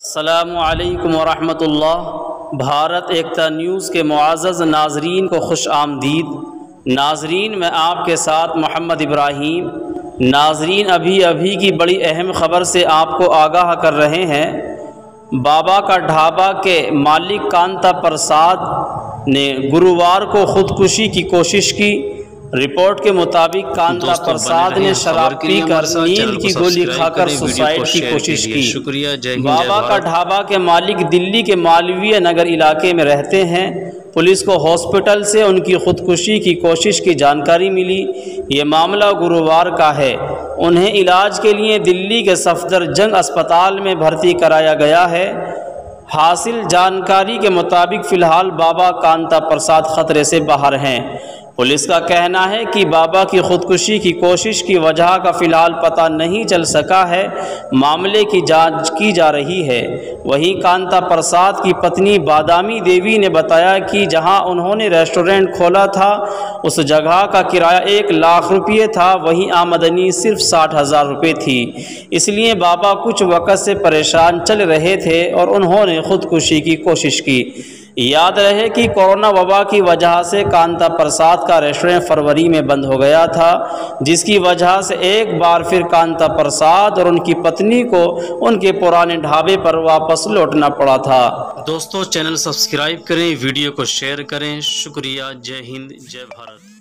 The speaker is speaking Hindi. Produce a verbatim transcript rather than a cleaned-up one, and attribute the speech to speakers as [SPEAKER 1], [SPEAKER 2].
[SPEAKER 1] अस्सलामु अलैकुम वरहमतुल्लाह। भारत एकता न्यूज़ के मुआज़्ज़ज़ नाज़रीन को खुश आमदीद। नाज़रीन, मैं आपके साथ मोहम्मद इब्राहीम। नाज़रीन, अभी अभी की बड़ी अहम ख़बर से आपको आगाह कर रहे हैं। बाबा का ढाबा के मालिक कांता प्रसाद ने गुरुवार को ख़ुदकुशी की कोशिश की। रिपोर्ट के मुताबिक कांता प्रसाद ने शराब पीकर नींद की गोली खाकर सुसाइड की कोशिश की।
[SPEAKER 2] शुक्रिया। जय हिंद।
[SPEAKER 1] बाबा का ढाबा के मालिक दिल्ली के मालवीय नगर इलाके में रहते हैं। पुलिस को हॉस्पिटल से उनकी खुदकुशी की कोशिश की जानकारी मिली। ये मामला गुरुवार का है। उन्हें इलाज के लिए दिल्ली के सफदरजंग अस्पताल में भर्ती कराया गया है। हासिल जानकारी के मुताबिक फ़िलहाल बाबा कांता प्रसाद खतरे से बाहर हैं। पुलिस का कहना है कि बाबा की खुदकुशी की कोशिश की वजह का फ़िलहाल पता नहीं चल सका है। मामले की जांच की जा रही है। वहीं कांता प्रसाद की पत्नी बादामी देवी ने बताया कि जहां उन्होंने रेस्टोरेंट खोला था उस जगह का किराया एक लाख रुपये था, वहीं आमदनी सिर्फ साठ हज़ार रुपये थी। इसलिए बाबा कुछ वक्त से परेशान चल रहे थे और उन्होंने खुदकुशी की कोशिश की। याद रहे कि कोरोना वबा की वजह से कांता प्रसाद का रेस्टोरेंट फरवरी में बंद हो गया था, जिसकी वजह से एक बार फिर कांता प्रसाद और उनकी पत्नी को उनके पुराने ढाबे पर वापस लौटना पड़ा था।
[SPEAKER 2] दोस्तों, चैनल सब्सक्राइब करें, वीडियो को शेयर करें। शुक्रिया। जय हिंद, जय भारत।